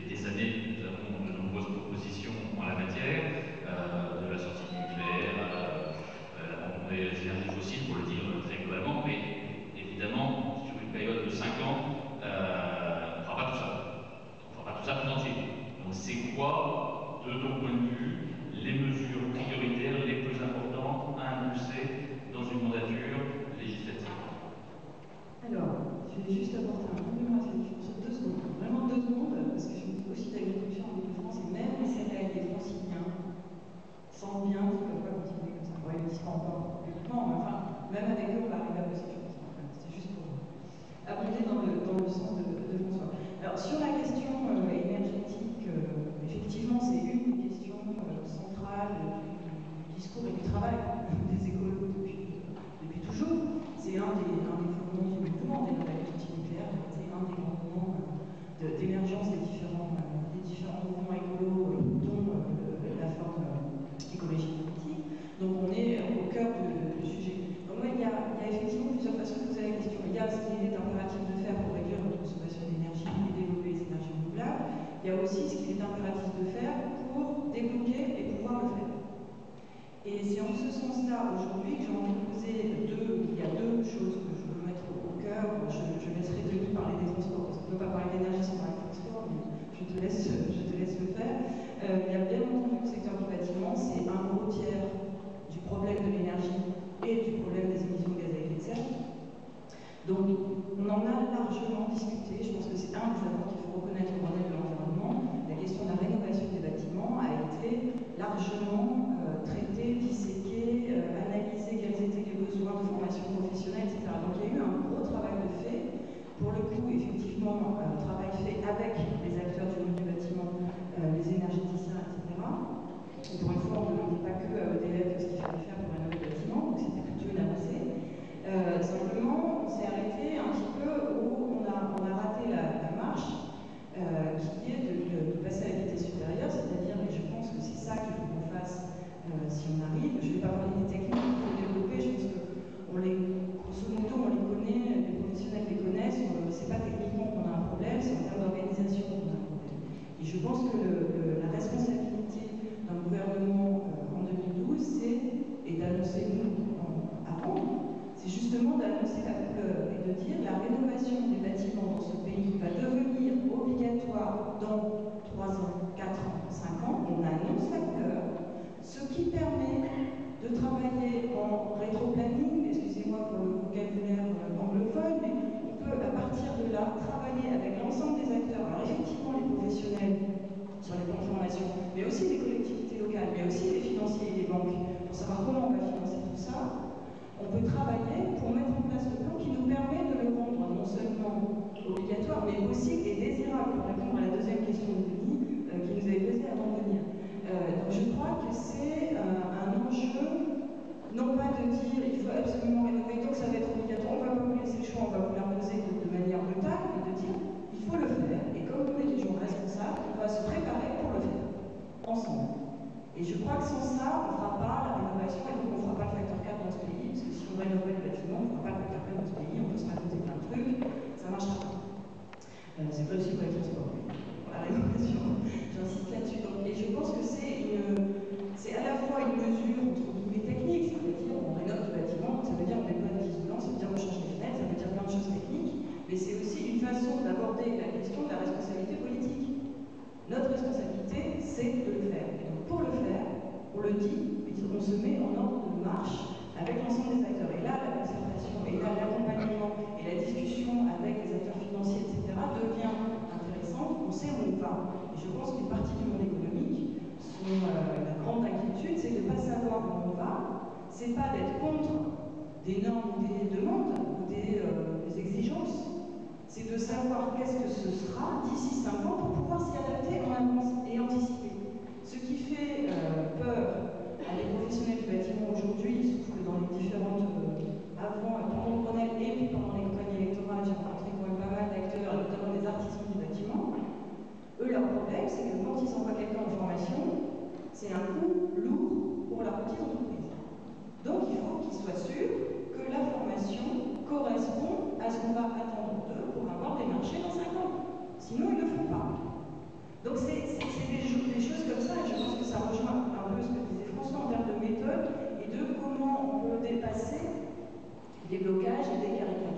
Des années, nous avons de nombreuses propositions en la matière, de la sortie du nucléaire à l'abandon des énergies fossiles, pour le dire très globalement, mais évidemment, sur une période de 5 ans, on ne fera pas tout ça. On ne fera pas tout ça tout entier. Donc c'est quoi, de ton point de vue, les mesures prioritaires les plus importantes à impulser dans une mandature législative? Alors, je vais juste apporter un complément à cette sur 2 secondes, vraiment 2 secondes, parce que je me dis aussi d'agriculture en Ile-de-France, et même les céréaliers franciliens sentent bien qu'ils ne peuvent pas continuer comme ça. Bon, ils ne le disent pas encore publiquement, mais enfin, même avec eux, on va arriver à bosser sur ça. C'est juste pour abonder dans le sens de François. Alors, sur la question énergétique, effectivement, c'est une des questions centrales du discours et du travail des écolos depuis toujours. C'est un des fondements du mouvement des nouvelles nucléaires, c'est un des grands moments d'émergence des différents mouvements écolos, dont la forme écologique politique. Donc on est au cœur du sujet. Donc il y a effectivement plusieurs façons de poser la question. Il y a ce qu'il est impératif de faire pour réduire notre consommation d'énergie et développer les énergies renouvelables. Il y a aussi ce qu'il est impératif de faire pour débloquer et pouvoir le faire. Et c'est en ce sens-là, aujourd'hui, que j'ai envie de poser il y a 2 choses que je veux mettre au cœur. Je laisserai Denis parler des transports, parce qu'on ne peut pas parler d'énergie sans parler de transport, mais je te laisse le faire. Il y a bien entendu le secteur du bâtiment, c'est un gros tiers du problème de l'énergie et du problème des émissions de gaz à effet de serre. Donc, on en a largement discuté. Je pense que c'est un des apports qu'il faut reconnaître au modèle de l'environnement. La question de la rénovation des bâtiments a été largement traitée, disséquée, analysée, quels étaient les besoins de formation professionnelle, etc. Donc, il y a eu un gros travail de fait. Pour le coup, effectivement, travail fait avec les acteurs du monde du bâtiment, les énergéticiens, etc. Et pour une fois, on ne demandait pas que à EDF ce qu'il fallait faire pour rénover le bâtiment, donc c'était plutôt une avancée. Simplement, on s'est arrêté un petit peu où on a raté la marche, qui est de passer à la vitesse supérieure, c'est-à-dire, et je pense que c'est ça qu'il faut qu'on fasse si on arrive. Je ne vais pas parler des techniques qu'il faut développer, je pense que grosso modo, on les connaît, les professionnels les connaissent, c'est pas techniquement qu'on a un problème, c'est en termes d'organisation qu'on a un problème. Et je pense que la responsabilité d'un gouvernement en 2012, et d'annoncer nous avant, c'est justement d'annoncer et de dire la rénovation des bâtiments dans ce pays va devenir obligatoire dans 3 ans, 4 ans, 5 ans. On annonce la couleur, ce qui permet de travailler en rétroplanning, excusez-moi pour le vocabulaire anglophone, mais on peut à partir de là travailler avec l'ensemble des acteurs, alors effectivement les professionnels sur les plans de formation, mais aussi les collectivités locales, mais aussi les financiers et les banques, pour savoir comment on va financer tout ça. On peut travailler pour mettre en place le plan qui nous permet de le rendre non seulement obligatoire, mais possible et désirable, pour répondre à la deuxième question de Denis, qui nous avait posée avant de venir. Donc je crois que c'est un enjeu, non pas de dire il faut absolument rénover, donc ça va être obligatoire, on ne va pas vous laisser le choix, on va vous l'imposer de manière brutale, mais de dire il faut le faire, et comme on est des gens responsables, on va se préparer pour le faire, ensemble. Et je crois que sans ça, on ne fera pas la rénovation, et donc on ne fera pas le facteur 4 dans ce pays, parce que si on rénove les bâtiments, on ne fera pas le facteur 4 dans ce pays, on peut se raconter plein de trucs, ça ne marchera pas. C'est pas aussi pour les transports, mais pour la rénovation, j'insiste là-dessus. Et je pense que c'est à la fois une mesure entre guillemets technique, c'est-à-dire on rénove du bâtiment, ça veut dire on déploie des isolants, ça veut dire on change les fenêtres, ça veut dire plein de choses techniques, mais c'est aussi une façon d'aborder la question de la responsabilité politique. Notre responsabilité, c'est de le faire. Et donc pour le faire, on le dit, on se met en ordre de marche avec l'ensemble des acteurs. Et là, la concertation, et là, l'accompagnement, et la discussion avec les acteurs financiers, etc., devient intéressante. On sait où on va. Et je pense qu'une partie du monde économique, la grande inquiétude, c'est de ne pas savoir où on va. C'est pas d'être contre des normes ou des demandes ou des exigences. C'est de savoir qu'est-ce que ce sera d'ici 5 ans pour pouvoir s'y adapter en avance et anticiper. Ce qui fait peur à des professionnels du bâtiment aujourd'hui, il se trouve que dans les différentes, pendant le Grenelle et puis pendant les campagnes électorales, j'ai rencontré quand même pas mal d'acteurs, notamment des artisans du bâtiment. Eux, leur problème, c'est que quand ils envoient quelqu'un en formation, c'est un coût lourd pour la petite entreprise. Donc il faut qu'ils soient sûrs que la formation correspond à ce qu'on va attendre d'eux pour avoir des marchés dans 5 ans. Sinon, ils ne le font pas.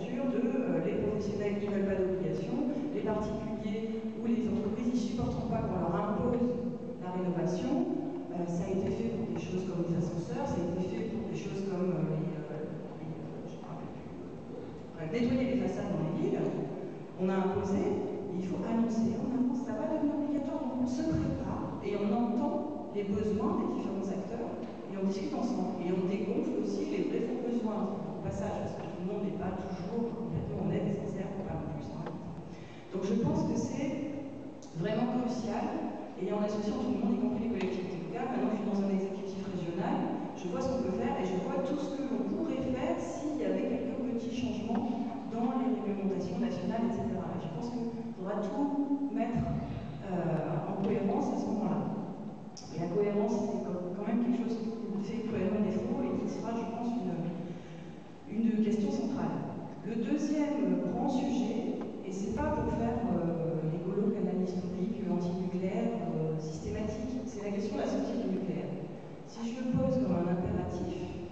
caricature de les professionnels qui ne veulent pas d'obligation, les particuliers ou les entreprises qui ne supporteront pas qu'on leur impose la rénovation. Ça a été fait pour des choses comme les ascenseurs, ça a été fait pour des choses comme nettoyer les façades dans les villes. On a imposé, il faut annoncer, on annonce, ça va devenir obligatoire, donc on se prépare et on entend les besoins des différents acteurs et on discute ensemble. Et on dégonfle aussi les vrais faux besoins, au passage, parce que tout le monde n'est pas toujours complètement honnête et sincère, pour pas non plus. Donc je pense que c'est vraiment crucial, et en associant tout le monde, y compris les collectivités locales. Maintenant que je suis dans un exécutif régional, je vois ce qu'on peut faire et je vois tout ce que l'on pourrait faire s'il y avait quelques petits changements dans les réglementations nationales, etc. Et je pense qu'il faudra tout mettre en cohérence à ce moment-là. Et la cohérence, c'est quand même quelque chose qui fait cruellement défaut et qui sera, je pense, une question centrale. Le deuxième grand sujet, et c'est pas pour faire l'écolo canal historique, anti-nucléaire, systématique, c'est la question de la sortie du nucléaire. Si je le pose comme un impératif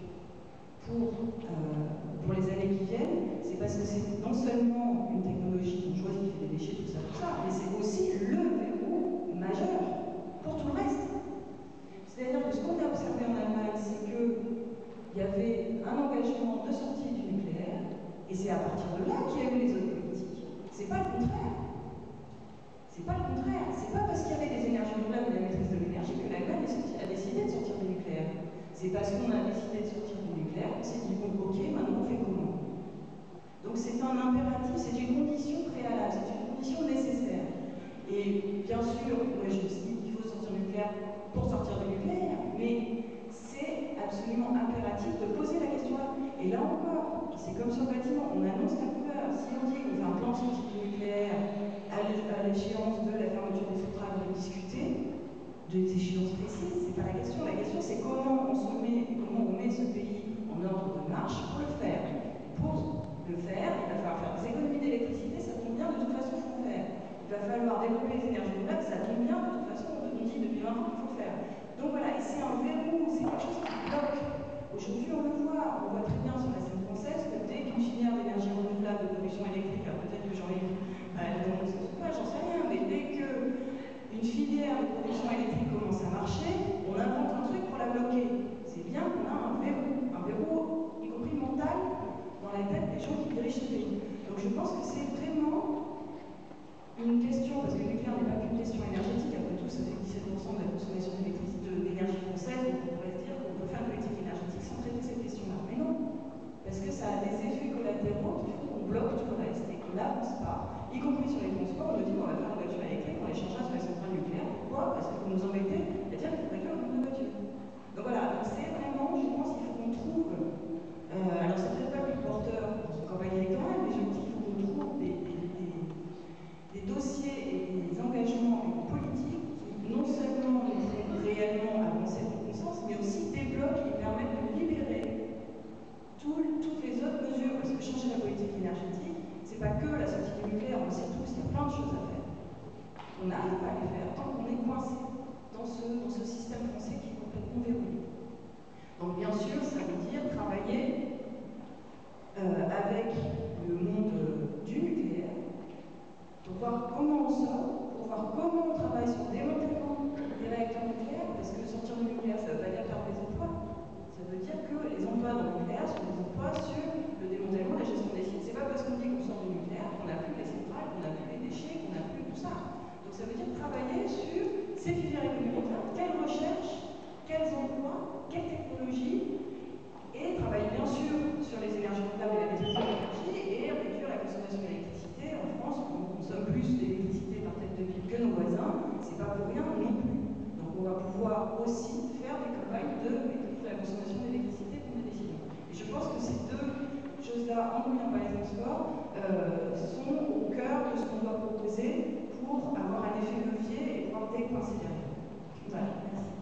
pour les années qui viennent, c'est parce que c'est non seulement une technologie dangereuse qui fait des déchets, tout ça, mais c'est aussi le verrou majeur pour tout le reste. C'est-à-dire que ce qu'on a observé en Allemagne, c'est qu'il y avait un engagement de sortie du nucléaire, et c'est à partir de là qu'il y a eu les autres politiques. C'est pas le contraire. C'est pas le contraire. C'est pas parce qu'il y avait des énergies renouvelables et la maîtrise de l'énergie que l'Allemagne a décidé de sortir du nucléaire. C'est parce qu'on a décidé de sortir du nucléaire qu'on s'est dit, bon, ok, maintenant on fait comment? Donc c'est un impératif, c'est une condition préalable, c'est une condition nécessaire. Et bien sûr, moi je dis qu'il faut sortir du nucléaire pour sortir du nucléaire, mais c'est absolument impératif de poser la question là. Et là encore, c'est comme sur le bâtiment, on annonce la couleur. Si on dit qu'on fait un plan de sortie du nucléaire à l'échéance de la fermeture des centrales, de discuter des échéances précises, c'est pas la question. La question c'est comment on se met, comment on met ce pays en ordre de marche pour le faire. Pour le faire, il va falloir faire des économies d'électricité, ça tombe bien, de toute façon il faut le faire. Il va falloir développer les énergies renouvelables, ça tombe bien, de toute façon on dit depuis 20 ans qu'il faut le faire. Donc voilà, et c'est un verrou, c'est quelque chose qui bloque. Aujourd'hui on le voit, on voit très bien sur la scène française que dès qu'une filière d'énergie renouvelable, de production électrique, alors peut-être que j'en ai vu, j'en sais rien, mais dès qu'une filière de production électrique commence à marcher, on invente un truc pour la bloquer. C'est bien qu'on a un verrou, y compris mental, dans la tête des gens qui dirigent ce pays. Donc je pense que c'est vraiment une question, parce que le nucléaire n'est pas qu'une question énergétique, après tout ça fait 17% de la consommation d'énergie française, donc on pourrait se dire qu'on peut faire une politique énergétique sans traiter cette question-là. Mais non, parce que ça a des effets collatéraux qui font qu'on bloque tout le reste et qu'on n'avance pas, y compris sur les transports. On nous dit qu'on va faire des voitures électriques, on les changera sur les centrales nucléaires. Pourquoi? Parce que vous nous embêtez à dire qu'il faut réduire le nombre de voitures. Donc voilà, c'est vraiment, je pense qu'il faut qu'on trouve, alors c'est peut-être pas le plus porteur pour une campagne électorale, mais je pense qu'il faut qu'on trouve des dossiers et des engagements politiques qui non seulement nous font réellement avancer dans le sens, mais aussi débloquent et permettent de libérer toutes les autres mesures. Parce que changer la politique énergétique, c'est pas que la sortie du nucléaire, on sait tous, il y a plein de choses à faire. On n'arrive pas à les faire tant qu'on est coincé dans ce système français qui est complètement verrouillé. Donc bien sûr, ça veut dire travailler avec le monde du nucléaire, pour voir comment on sort, pour voir comment on travaille sur le démantèlement des réacteurs nucléaires, parce que sortir du nucléaire, ça ne veut pas dire perdre des emplois. Ça veut dire que les emplois dans le nucléaire sont des emplois sur le démantèlement, la gestion des sites. C'est pas parce qu'on dit qu'on sort du nucléaire qu'on n'a plus les centrales, qu'on n'a plus les déchets, qu'on n'a plus tout ça. Donc ça veut dire travailler sur ces filières économiques-là, quelles recherches, quels emplois, quelles technologies, et travailler bien sûr sur les énergies renouvelables et la maîtrise de l'énergie, et réduire la consommation d'électricité. En France, on consomme plus d'électricité par tête de ville que nos voisins, c'est pas pour rien non plus. Donc on va pouvoir aussi faire des campagnes de réduire la consommation d'électricité pour des décisions. Et je pense que ces deux choses-là, en n'oubliant pas les transports, sont au cœur de ce qu'on doit proposer pour avoir un effet levier et pouvoir décoincer derrière. Voilà, merci.